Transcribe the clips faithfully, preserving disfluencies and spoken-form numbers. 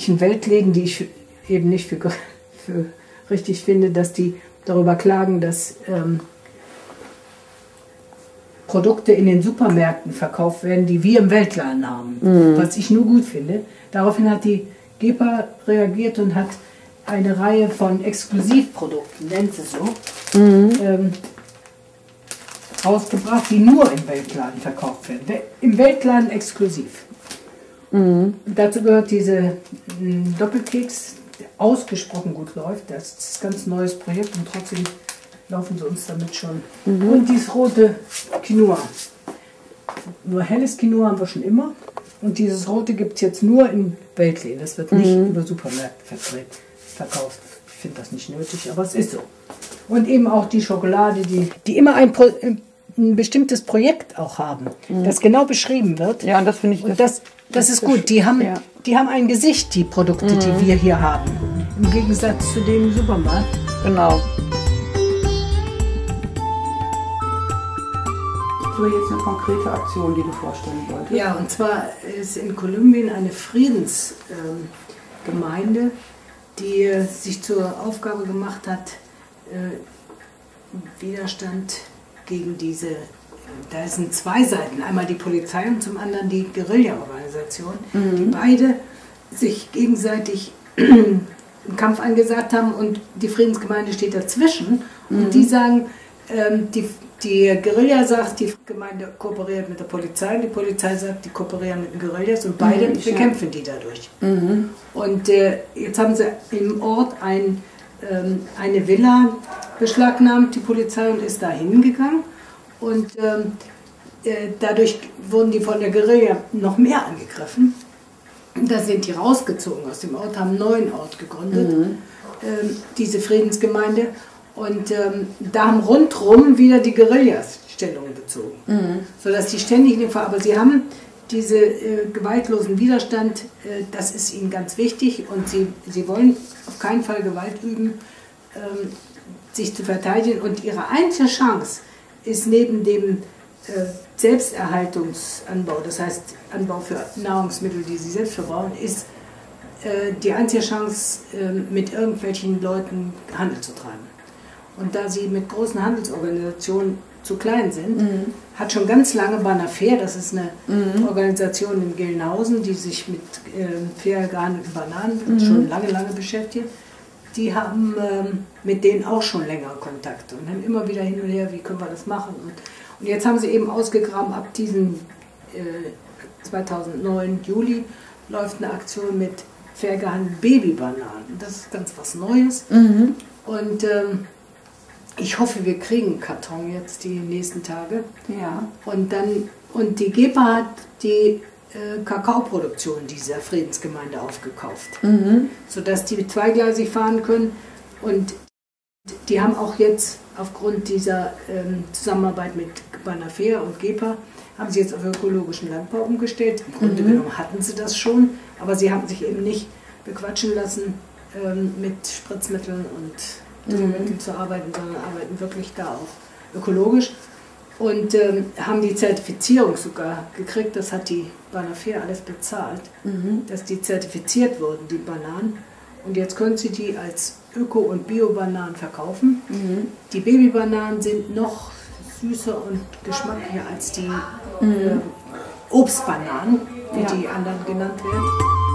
Weltläden, die ich eben nicht für, für richtig finde, dass die darüber klagen, dass ähm, Produkte in den Supermärkten verkauft werden, die wir im Weltladen haben, mhm. was ich nur gut finde. Daraufhin hat die GEPA reagiert und hat eine Reihe von Exklusivprodukten, nennt sie so, mhm. ähm, rausgebracht, die nur im Weltladen verkauft werden. Im Weltladen exklusiv. Mhm. Dazu gehört diese m, Doppelkeks, der ausgesprochen gut läuft. Das ist ein ganz neues Projekt und trotzdem laufen sie uns damit schon. Mhm. Und dieses rote Quinoa. Nur helles Quinoa haben wir schon immer. Und dieses rote gibt es jetzt nur in Weltläden. Das wird nicht mhm. über Supermärkte verkauft. Ich finde das nicht nötig, aber es ist so. Und eben auch die Schokolade, die, die immer ein, Pro, ein bestimmtes Projekt auch haben, mhm. das genau beschrieben wird. Ja, und das finde ich... Und das, das, das ist gut. Die haben, ja. die haben ein Gesicht, die Produkte, mhm. die wir hier haben. Im Gegensatz zu dem im Supermarkt. Genau. So, jetzt eine konkrete Aktion, die du vorstellen wolltest. Ja, und zwar ist in Kolumbien eine Friedensgemeinde, ähm, die äh, sich zur Aufgabe gemacht hat, äh, Widerstand gegen diese, äh, da sind zwei Seiten, einmal die Polizei und zum anderen die Guerilla-Organisation, mhm. die beide sich gegenseitig einen Kampf angesagt haben und die Friedensgemeinde steht dazwischen mhm. und die sagen, ähm, die Die Guerilla sagt, die Gemeinde kooperiert mit der Polizei, die Polizei sagt, die kooperieren mit den Guerillas und beide mhm, bekämpfen ja. die dadurch. Mhm. Und äh, jetzt haben sie im Ort ein, ähm, eine Villa beschlagnahmt, die Polizei, und ist da hingegangen. Und ähm, äh, dadurch wurden die von der Guerilla noch mehr angegriffen. Und da sind die rausgezogen aus dem Ort, haben einen neuen Ort gegründet, mhm. ähm, diese Friedensgemeinde. Und ähm, da haben rundherum wieder die Guerillas Stellung bezogen, mhm. sodass die ständig in den Fall, aber sie haben diese äh, gewaltlosen Widerstand, äh, das ist ihnen ganz wichtig und sie, sie wollen auf keinen Fall Gewalt üben, ähm, sich zu verteidigen, und ihre einzige Chance ist neben dem äh, Selbsterhaltungsanbau, das heißt Anbau für Nahrungsmittel, die sie selbst verbrauchen, ist äh, die einzige Chance, äh, mit irgendwelchen Leuten Handel zu treiben. Und da sie mit großen Handelsorganisationen zu klein sind, mhm. hat schon ganz lange Banafair, das ist eine mhm. Organisation in Gelnhausen, die sich mit äh, fair gehandelten Bananen mhm. schon lange, lange beschäftigt, die haben ähm, mit denen auch schon länger Kontakt und haben immer wieder hin und her, wie können wir das machen. Und, und jetzt haben sie eben ausgegraben, ab diesem äh, zweitausendneun Juli läuft eine Aktion mit fair gehandelten Babybananen. Das ist ganz was Neues. Mhm. Und ähm, ich hoffe, wir kriegen einen Karton jetzt die nächsten Tage. Ja. Und, dann, und die GEPA hat die äh, Kakaoproduktion dieser Friedensgemeinde aufgekauft, mhm. sodass die zweigleisig fahren können. Und die haben auch jetzt aufgrund dieser ähm, Zusammenarbeit mit Banafair und GEPA, haben sie jetzt auf ökologischen Landbau umgestellt. Im Grunde mhm. genommen hatten sie das schon, aber sie haben sich eben nicht bequatschen lassen ähm, mit Spritzmitteln und Mittel zu arbeiten, sondern arbeiten wirklich da auch ökologisch und ähm, haben die Zertifizierung sogar gekriegt. Das hat die Banafair alles bezahlt, mhm. dass die zertifiziert wurden, die Bananen. Und jetzt können sie die als Öko- und Bio-Bananen verkaufen. Mhm. Die Babybananen sind noch süßer und geschmacklicher als die mhm. äh, Obstbananen, wie ja. die anderen genannt werden.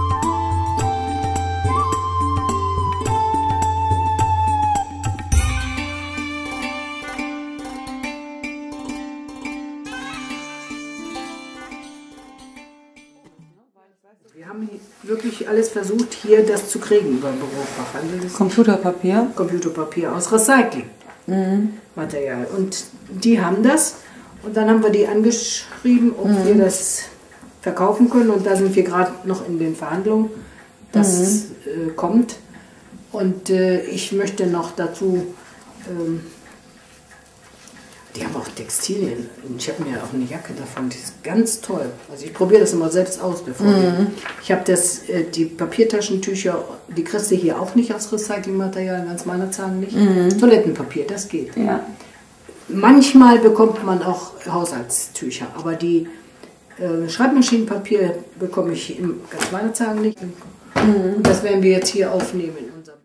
Wir haben wirklich alles versucht, hier das zu kriegen über den Bürofachhandel. Computerpapier? Computerpapier aus Recyclingmaterial. Mhm. Und die haben das. Und dann haben wir die angeschrieben, ob mhm. wir das verkaufen können. Und da sind wir gerade noch in den Verhandlungen, dass es mhm. äh, kommt. Und äh, ich möchte noch dazu... Ähm, Die haben auch Textilien. Ich habe mir auch eine Jacke davon, die ist ganz toll. Also ich probiere das immer selbst aus, bevor mm. wir. Ich habe das, die Papiertaschentücher, die kriegst du hier auch nicht aus Recyclingmaterial, ganz meiner Zahlen nicht. Mm. Toilettenpapier, das geht. Ja. Manchmal bekommt man auch Haushaltstücher, aber die äh, Schreibmaschinenpapier bekomme ich in ganz meiner Zahlen nicht. Mhm. Und das werden wir jetzt hier aufnehmen in unserem.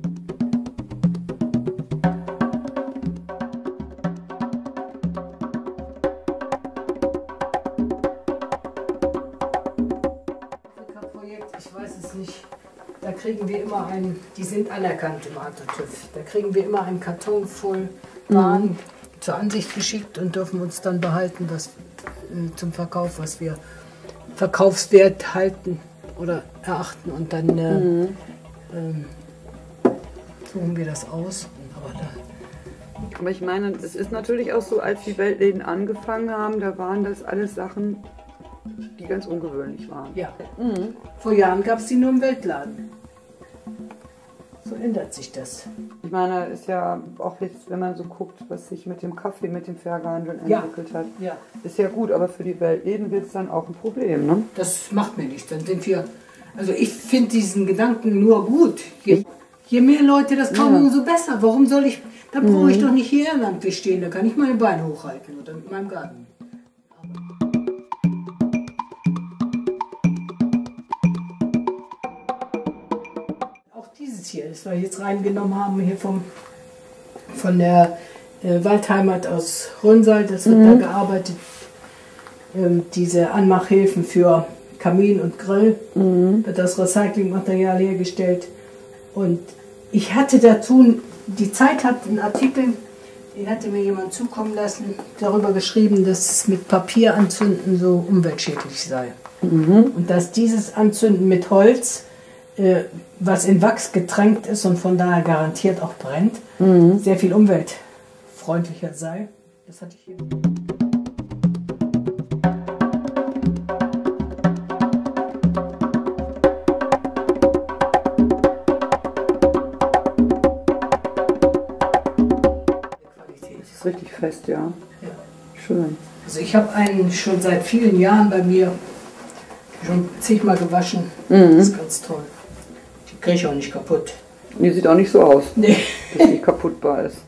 Projekt, ich weiß es nicht. Da kriegen wir immer einen, die sind anerkannt im Artetüv, da kriegen wir immer einen Karton voll Waren mhm. zur Ansicht geschickt und dürfen uns dann behalten, was äh, zum Verkauf, was wir verkaufswert halten oder erachten und dann äh, mhm. ähm, suchen wir das aus. Aber, da Aber ich meine, es ist natürlich auch so, als die Weltläden angefangen haben, da waren das alles Sachen, die ganz ungewöhnlich waren. Ja. Mhm. Vor Jahren gab es die nur im Weltladen. So ändert sich das. Ich meine, ist ja auch jetzt, wenn man so guckt, was sich mit dem Kaffee, mit dem Fairgehandel entwickelt ja. hat, ja. ist ja gut, aber für die Weltläden wird es dann auch ein Problem, ne? Das macht mir nichts. Dann sind wir, also ich finde diesen Gedanken nur gut. Je, je mehr Leute das kaufen, ja. umso besser. Warum soll ich, da brauche ich mhm. doch nicht hier ehrenamtlich stehen, da kann ich meine Beine hochhalten oder mit meinem Garten. Hier, das wir jetzt reingenommen haben, hier vom, von der äh, Waldheimat aus Rönsal, das wird mhm. da gearbeitet. Ähm, diese Anmachhilfen für Kamin und Grill, mhm. wird das Recyclingmaterial hergestellt. Und ich hatte dazu, die Zeit hat einen Artikel, den hatte mir jemand zukommen lassen, darüber geschrieben, dass es mit Papier anzünden so umweltschädlich sei. Mhm. Und dass dieses Anzünden mit Holz, äh, was in Wachs getränkt ist und von daher garantiert auch brennt, mhm. sehr viel umweltfreundlicher sei. Das hatte ich hier. Das ist richtig fest, ja. ja. Schön. Also ich habe einen schon seit vielen Jahren bei mir, schon zigmal gewaschen. Mhm. Das ist ganz toll. Kriege ich auch nicht kaputt. Die sieht auch nicht so aus, nee. dass die kaputtbar ist.